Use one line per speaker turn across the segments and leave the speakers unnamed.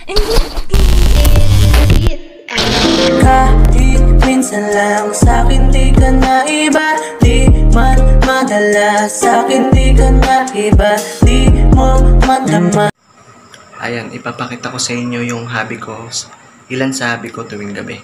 Kahit minsan lang sa'kin di ka na iba, di man madalas sa'kin di ka na iba, di mo madama.
Ayan, ipapakita ko sa inyo yung hobby ko. Ilan sa hobby ko tuwing gabi.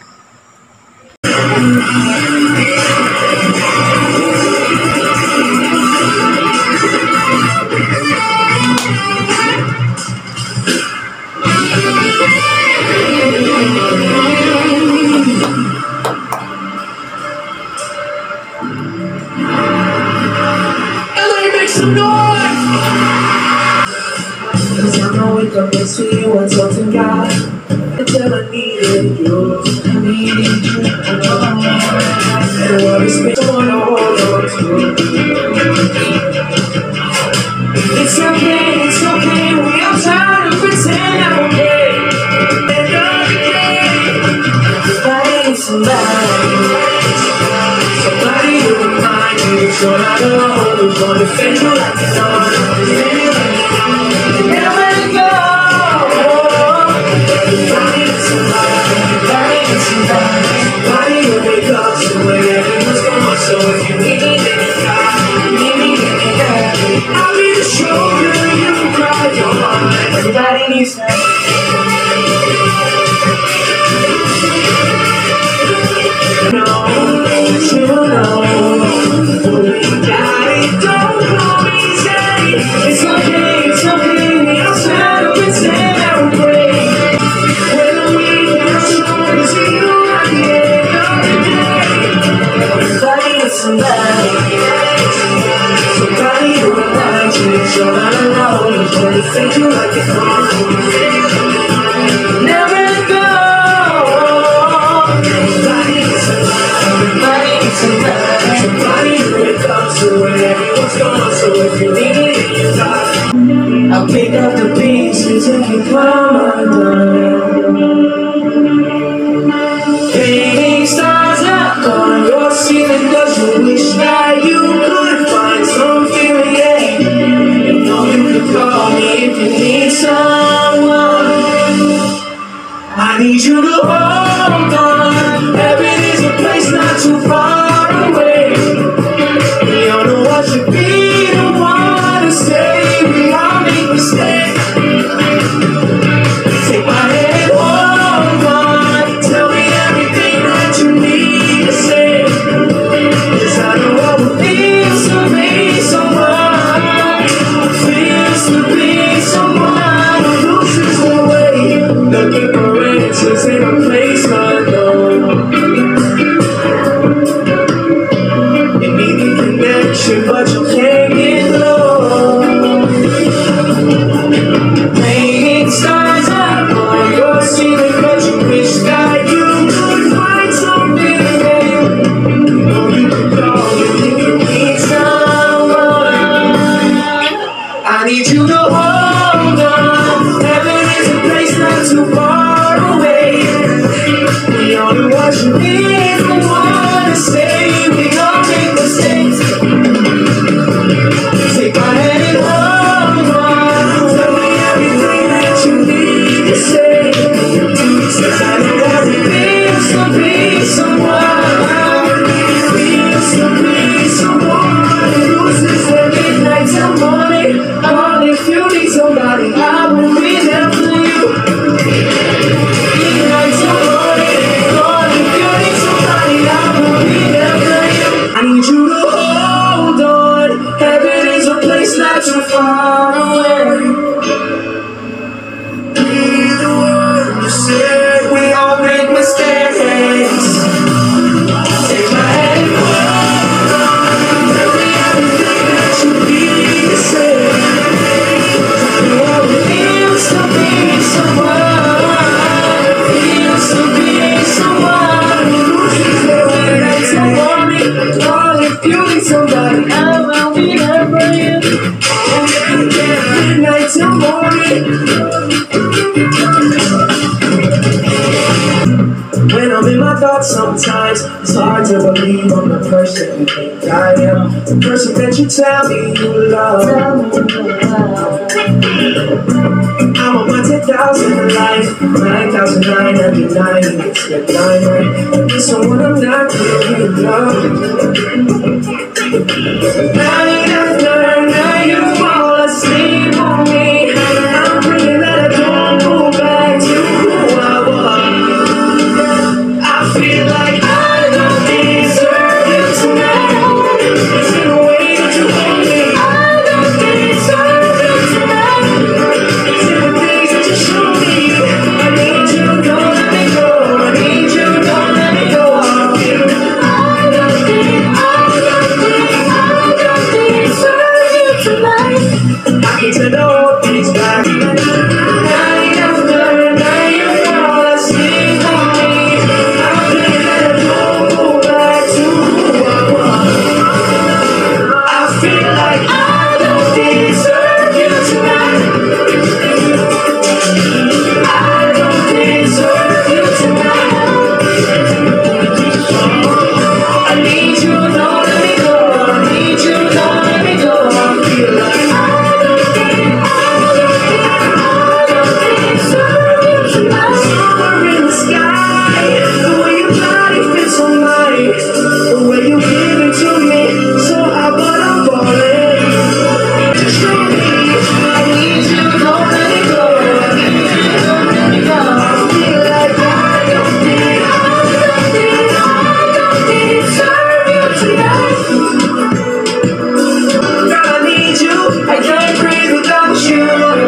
Some noise! Cause I know wake up next to you and talk to God until I needed you. I needed you. And what is been going on to? It's okay, we are trying to pretend I'm okay. End of the day, everybody needs somebody who remind you that you're not alone, who's gonna defend you like you know. Never let go. Everybody needs somebody who wake up to where everyone's going. So if you need me, then you got me, I'll be the shoulder you can cry your heart. Everybody needs that. You know, we got it, don't go easy. It's okay, we are trying to pretend that we're great. When we are strong to you at the end of the day. Everybody needs somebody who reminds you that you're not alone. Who's gonna defend you like you're home. Never let go. Everybody needs somebody who wakes up to when everyone's gone. So if you need me, then you got me. I'll pick up the pieces and keep climbing down. Painting stars up on your ceiling, 'cause you wish that you could find some feeling, yeah. You know you could call me if you need someone. I need you to hold on. Heaven is a place not too far away. We all know what should be the one to say. We all make mistakes. Take my hand, hold on. Tell me everything that you need to say. 'Cause I know what it feels to be someone. Feels to be someone who loses their way. Looking for answers in a place unknown. You need a connection, but you can't get low. Painting stars up on your ceiling, but you wish that you could find something there. You know you can call me if you need someone. I need you to hold on. Heaven is a place not too far away. We all know what you need, the one to say. We all make mistakes. Take my hand and hold on. Tell me everything that you need to say. 'Cause I know what it feels to be someone. Feels to be someone who loses their midnight till morning. All if you need somebody, I will be there for you. Midnight till morning. All if you need somebody, I will be there for you. I need you to hold on. Heaven is a place not too far away. Be the one to say. We all make mistakes. Take my hand, hold on. Tell me everything that you need to say. I know how it feels to be someone. Feels to be someone who loses their way. That's the morning. Oh, if you need somebody, I will be there for you. Midnight till morning. When I'm in my thoughts sometimes, it's hard to believe I'm the person you think I am. The person that you tell me you love. I'm on my 10,000 life. life, 9,999, it's the diamond. Someone I'm not giving love. Night after night, you fall asleep on me. I'm praying that I don't go back to who I was. I feel like I don't deserve you tonight. It's in the way that you hold me. I don't deserve you tonight. It's in the things that you show me. I need you, don't let me go. I need you, don't let me go. I feel I don't deserve you tonight. I need to know things back. Night after night, you fall asleep on me. I'm praying that I don't go back to who I was. I feel like I don't deserve you tonight. I don't deserve you tonight. I need you, don't let me go. I need you, don't let me go. I feel like I don't deserve you tonight. Somewhere in the sky, the way your body fits on mine, the way you give it to me, so high but I'm falling. Just show me, I need you, don't let me go. I need you, don't let me go. I feel like I don't deserve you tonight. Girl, I need you, I can't breathe without you.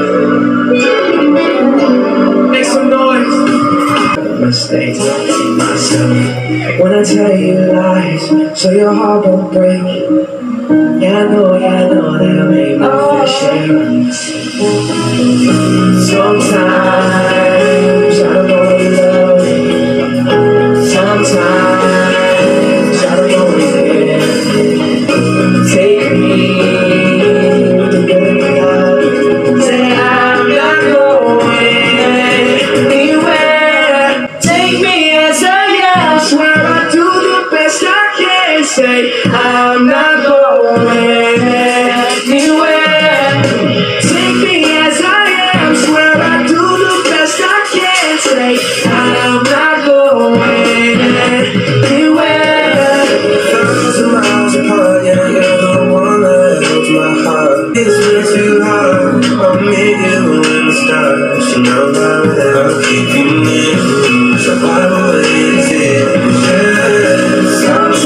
Make some noise. Mistakes myself when I tell you lies, so your heart won't break. Yeah, I know that I made my fair share. Sometimes I don't know you love me. Sometimes I don't know you care. Take me with the good love. Say I'm not going anywhere. Take me as I am. Swear I do the best I can. Say I'm not going anywhere. Take me as I am. Swear I do the best I can. Say I'm not going anywhere. 1,000 miles apart, yeah, you're the one that holds my heart. It's way too hard. I'll meet you in the stars. You know that I'll keep you near. So why would it yeah. Sometimes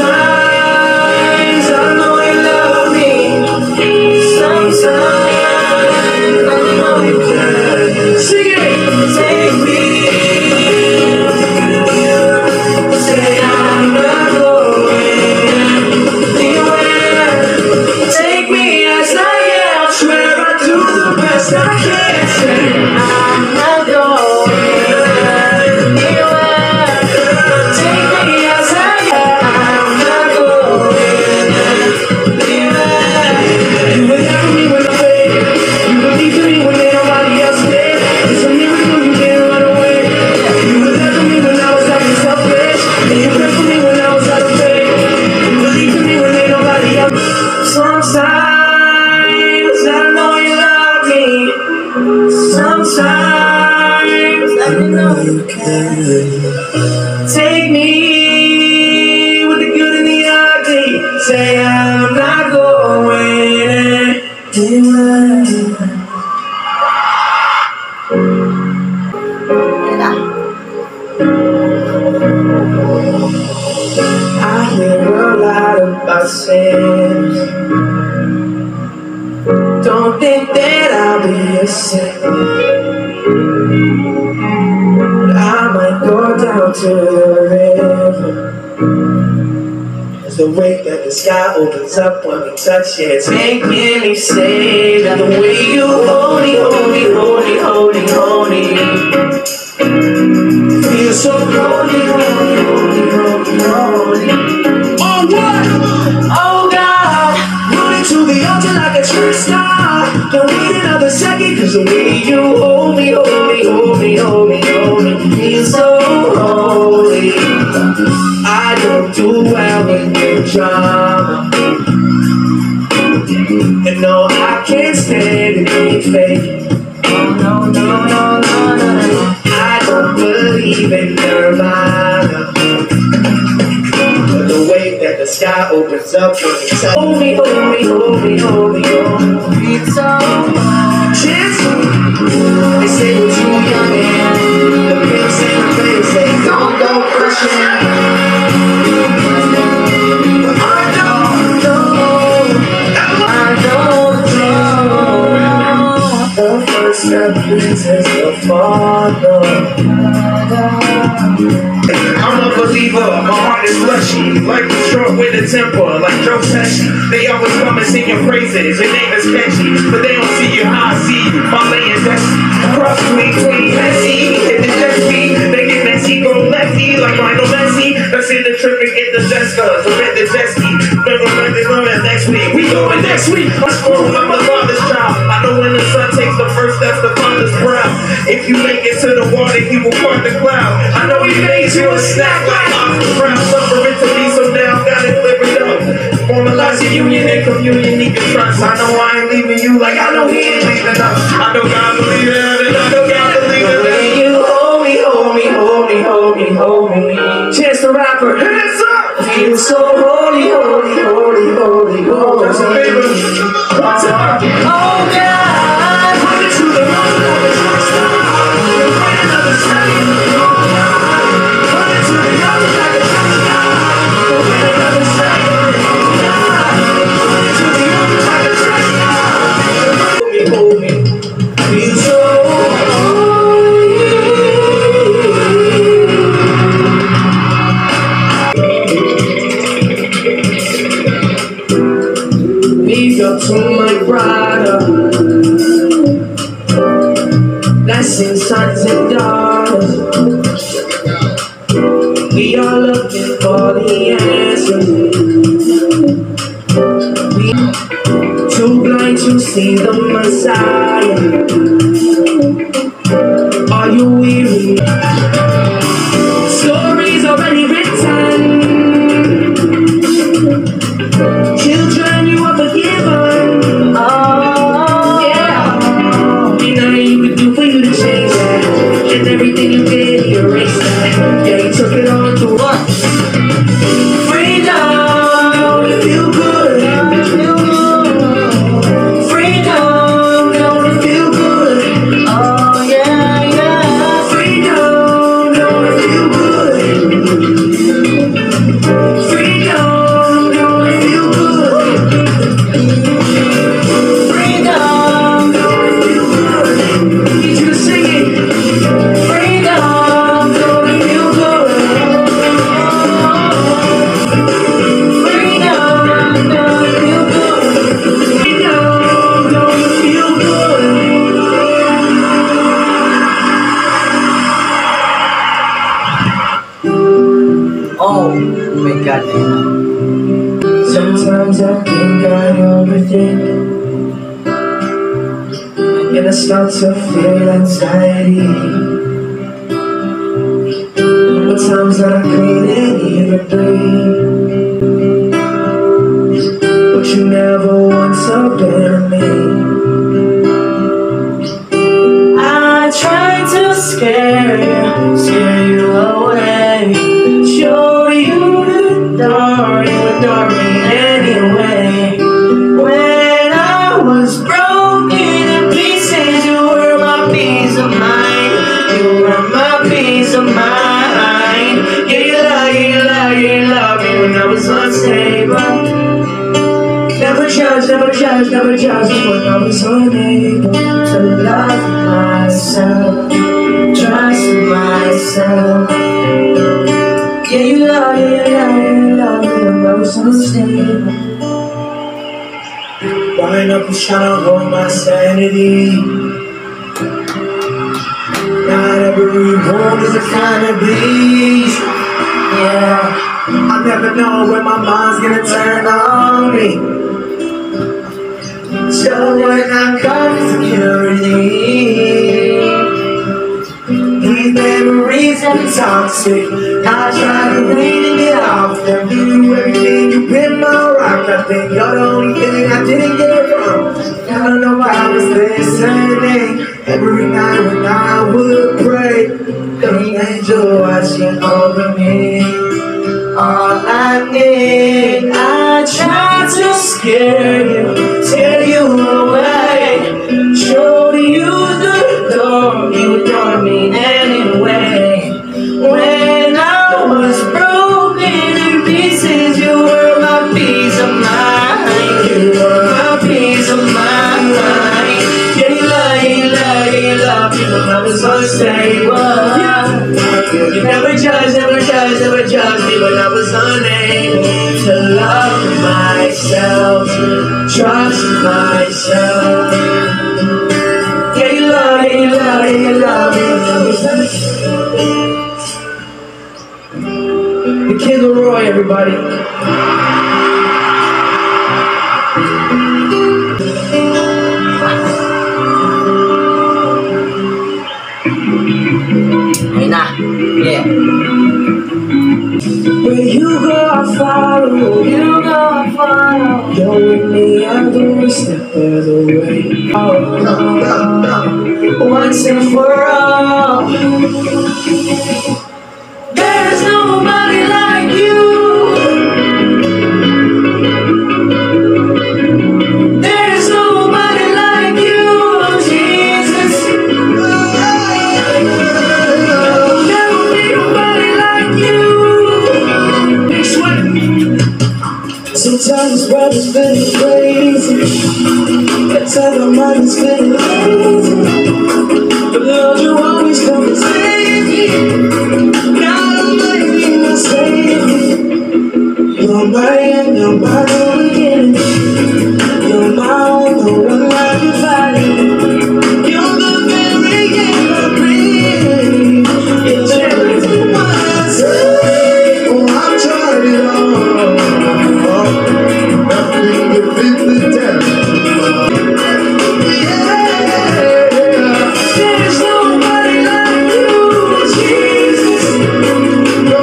I know you love me. Sometimes I know you can. Sing it. Take me. Say I'm not going anywhere. Take me as I am. Swear I do the best I can. Say I'm not going anywhere. Take me as I am. I'm not going anywhere. You were there for me when I failed. You believed in me when ain't nobody else did. It's a miracle you didn't run away. You were there for me when I was acting selfish, and you prayed for me when I was out of faith. You believed in me when ain't nobody else. Sometimes I know you love me. Sometimes I know you can. Take me with the good and the ugly. Say I'm not going anywhere. I hear a lot about sins. Don't think that I'll be a saint. I might go down to the river. There's a way that the sky opens up when we touch it. Take me safe. The way you hold me, hold me, hold me, hold me, hold me. Feel so holy, holy, holy, holy, holy. Oh what? Oh God, running to the altar like a true star. Don't need another second, cause the way you hold me, hold me, hold me, hold me, hold me. Feel so holy. I don't do well when you drama. And no, I can't stand it being fake. Oh no, no, what's up, hold me, hold me, hold me, hold me, hold me. It's so hard. They say you're too young and the pimps and the players say don't go crushing. But I don't know. The first step is the Father. I'm a believer, my heart is fleshy, like the short with a temper, like Joe Pesci. They always come and sing your praises, your name is catchy, but they don't see you how I see you. My laying dusty, cross between messy, hit the jet ski, they get messy, go lefty, like Lionel Messi. Let's hit the trip and get the Jessica, to rent the jet ski. Remember next week, we going next week. Let's go, I'm a father's child. I know when the son takes the first steps, the father's proud. If you make it to the water, he will part the cloud. I know he made you a snack like Oscar Brown. Suffering to me, so now gotta clear it up. Formalize your union and communion, need your trust. I know I ain't leaving you like I know he ain't leaving us. I know God believe it, and I know God believe it. When you hold me, hold me, hold me, hold me, hold me. Chance the Rapper, hands up. Feel so holy, holy, holy, holy, holy. That's a favor. What's up? Oh God, put it to the moon, put it to the star. Right another second. Put it to the other like a touchdown. Right another second. Put it to the other like a touchdown. Hold me, hold me. Feel so leave up to my brother. Blessing sons and daughters. We are looking for the answers. We too blind to see the Messiah. Are you weary? Stories already written. Children, you are forgiven. Oh, yeah. You know you could do for you to change that. And everything you did, you erased that. Yeah, you took it on to what? Freedom, you feel good. Freedom, don't it feel good? Oh, yeah, yeah. Freedom, don't it feel good? Freedom.
Oh my God.
Sometimes I think I overthink, and I start to feel anxiety. There times that I couldn't even breathe, but you never once abandoned me. I tried to scare you away, show you the door, you adore me anyway. When I was broken in pieces, you were my peace of mind. You were my peace of mind. Yeah, you love me when I was unstable. Never judge me when I was unable to love myself, trust myself. Yeah, you love me when I was unstable. Growing up was trying to hold my sanity. Not every wound is a kind of beast. Yeah, I never know when my mind's gonna turn on me. So when I come to security, these memories are toxic. I try to read and get off them. Do everything, you been my rock. I think you're the only thing I didn't get wrong. I don't know why I was listening. Every night when I would pray, the angel watching over me. All I need, I tear you away. Show you the door, you adore me anyway. When I was broken in pieces, you were my peace of mind. You were my peace of mind. Yeah, you love, people love is unstable. You never judge, people love is unable to love myself, trust myself. Yeah, you love the Kid Leroy, everybody.
Ayun na. Yeah.
Where you go, I follow. You go, I follow. You're with me every step of the way. Once and for all. There's nobody like you. There's nobody like you, Jesus. Never be nobody like you. Big sweat. Sometimes brother's feeling crazy. At times my mind is feeling lazy. But Lord, you always come and save me. God Almighty, my Savior. You're my end, you're my beginning. You're my own, the one I can find. You're the very end I breathe. You're everything I say. Oh, I'm trying it all. Nothing to beat the devil. There's nobody like you, Jesus. No,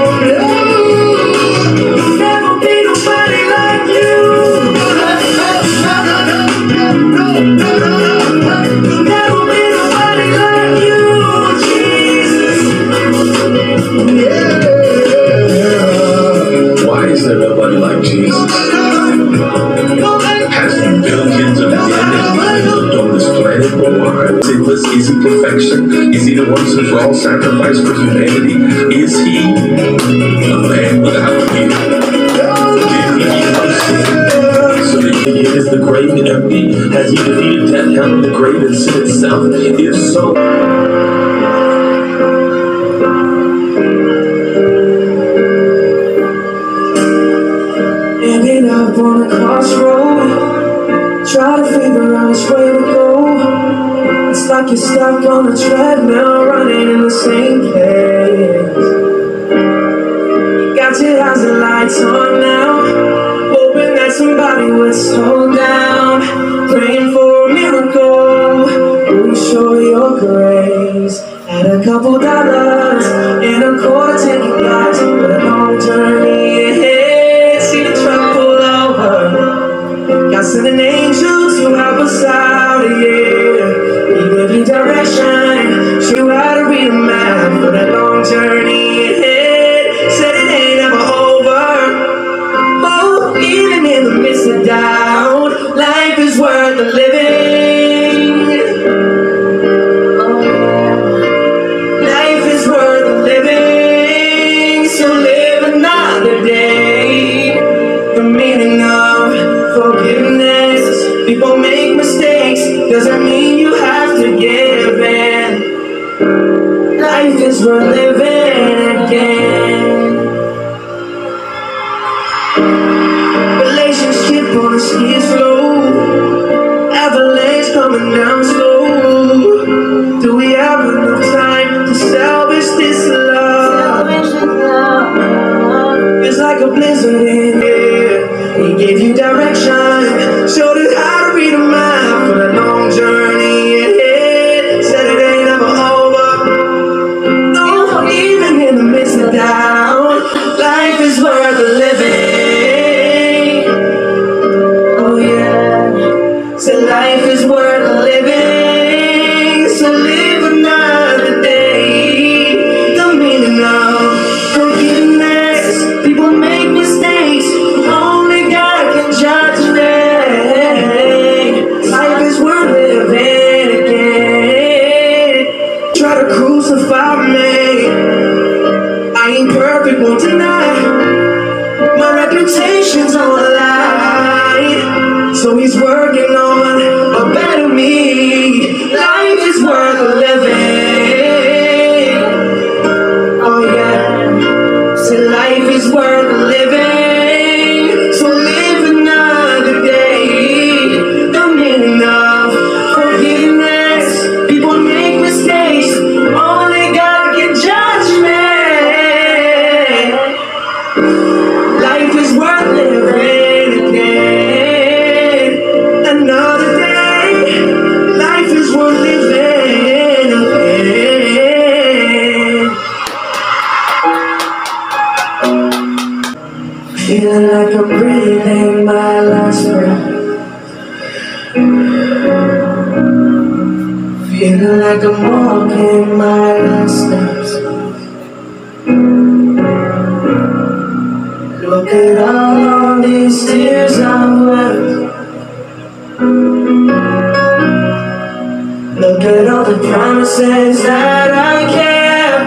never be nobody like you. Never be nobody like you, Jesus.
Why is there nobody like Jesus? Has he billions of men and lived on this planet, but why? Sinless, is he perfection? Is he the one who's all sacrifice for humanity? Is he a man without fear? Did he even sin? So that is the grave empty? Has he defeated death, hell, and the grave and sin itself? If so,
Ending up on a crossroad, try to figure out which way to go. It's like you're stuck on a treadmill, running in the same place. You got your eyes and lights on now, hoping that somebody would slow down, praying for a miracle. Will show your grace? Had a couple dollars and a quarter take you guys, but a long journey ahead. See the truck pull over. God sent an angel to help us out, yeah. He gave you direction, show you how to read a map for that long journey ahead. Said it ain't ever over. Oh, even in the midst of doubt, life is worth the living. Life is worth the living, so live another day. The meaning of forgiveness. People make mistakes, doesn't mean you have to give in. Life is worth living again. Relationship on a ski slow, avalanche coming down slow. Do we have enough time to salvage this love? It's like a blizzard in here. He gave you direction, showed you how to read a map for the long journey ahead. Said it ain't ever over. No, even in the midst of doubt, life is worth the living. Oh yeah, said life is worth the living, so live another day. The meaning of forgiveness. People make mistakes, only God can judge try to crucify me. I ain't perfect, won't deny. My reputation's on the line, so he's working on a better me. Life is worth living. Oh yeah, so life is worth living. So live another day. The meaning of forgiveness. People make mistakes, only God can judge me. Life is worth living again. Another day. Life is worth living again. Feeling like I'm breathing my last breath. Feeling like I'm walking my last steps. Look at all these tears I've wept. Look at all the promises that I kept.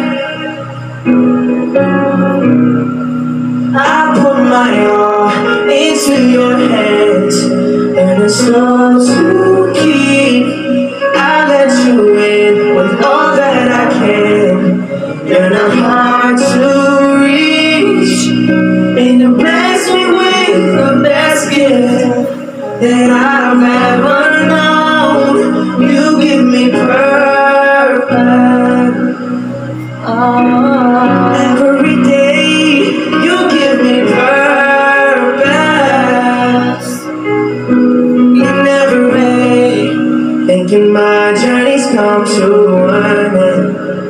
I put my all into your hands, and it's yours to keep. I let you in with all that I can. You're not hard to reach, and you bless me with the best gift that I've ever known. You give me purpose. Every day you give me purpose. You never end, thinking my journey's come to an end.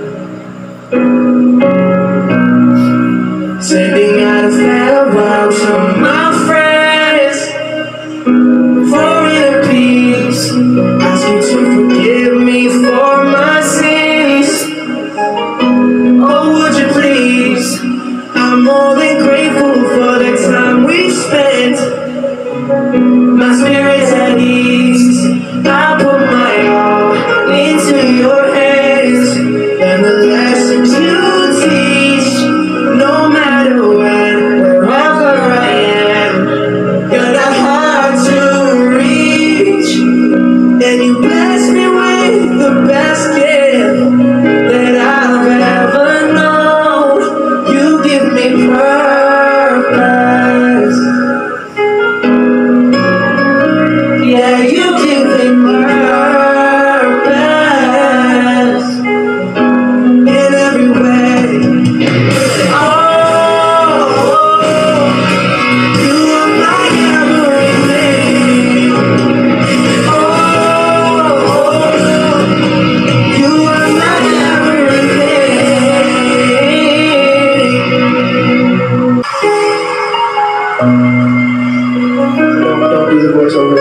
Sending out a farewell to my friends, for inner peace. Ask you to forgive me for my sins. Oh, would you please? I'm more than grateful for the time we've spent. My spirit's at ease. I put my all into your hands, and the lessons you teach, no matter when, wherever I am, you're not hard to reach, and you bless me with the best gift that I've ever known. You give me purpose. Yeah, you give me purpose in every way. Oh, you are my everything. Oh, you are my everything. Don't do the voiceover.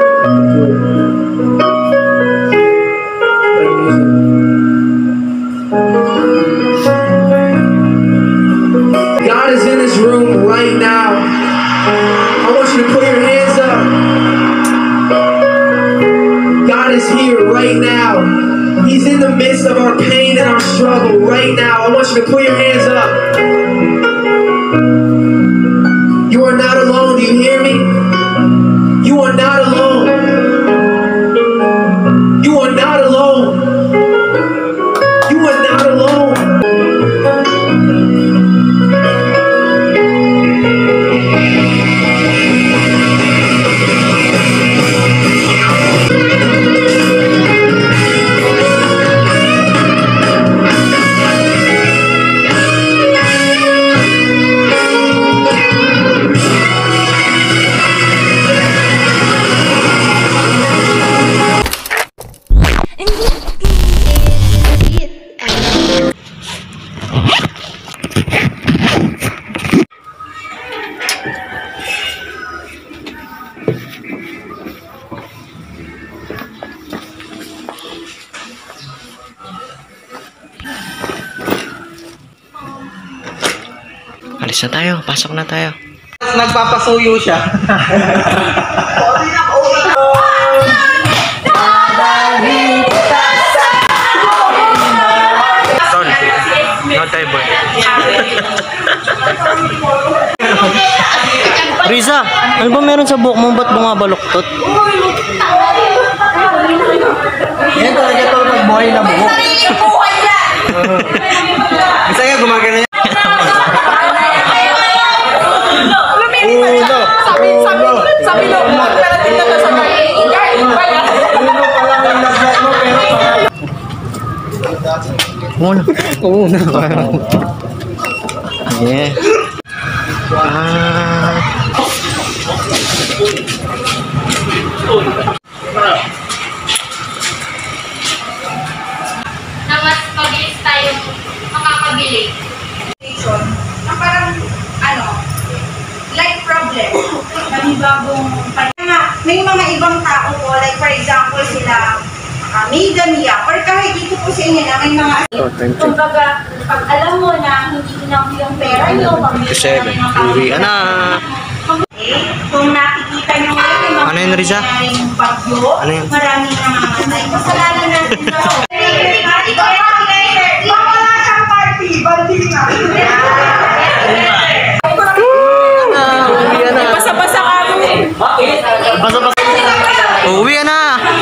God is in this room right now. I want you to put your hands up. God is here right now. He's in the midst of our pain and our struggle right now. I want you to put your hands up. You are not alone. Do you hear me? You are not alone. You are not alone. You are not alone.
Alis na tayo. Pasok na tayo.
Nagpapasuyo siya.
Dadalhin kita sa
Riza, ano ba meron sa buhok mo? Ba't bumabaluktot? Yan talaga ito pag buhay na buhok. Isa nga gumagana yan.
Sabi lo, pero dito ka sa
Una. Yeah.
Na mas mabilis tayong makakabili.
na parang, like problem. Panibagong, may mga ibang tao po, like for example sila, may damiya, or kahit dito po sa inyo na may mga, kumbaga, pag alam mo na hindi enough yung pera nyo,
Uwi na.
kung nakikita nyo ngayon, may mga
Ano yun, Riza?
nangyayaring bagyo,
Ano yun?
maraming nangangatay. Kasalanan natin ito. Ito ay wala siyang party, banding na. Basa-basa kami.
Uwi na.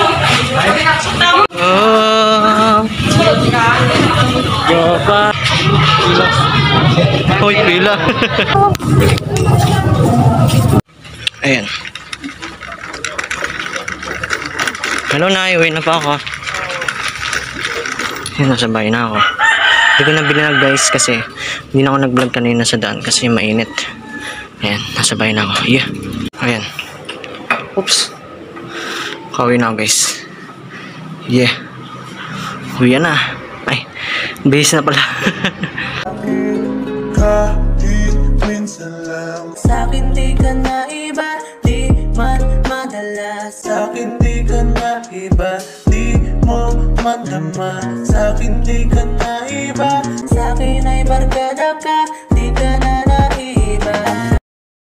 Hoy, pila. Ayan. Hello, Nay. Uwi na pa ako. Ayan, nasa bahay na ako. Hindi ko na binag guys kasi hindi na ako nag-vlog kanina sa daan kasi mainit. Ayan, nasa bahay na ako. Yeah. Ayan. Oops. Kauwi na ako guys. Yeah. Uwi na. Ay, base na pala.
Sa'kin di ka na iba, di man madala. Sa'kin di ka na iba, di mo madama. Sa'kin di ka na iba, sa'kin ay barkada ka, di ka na naiba.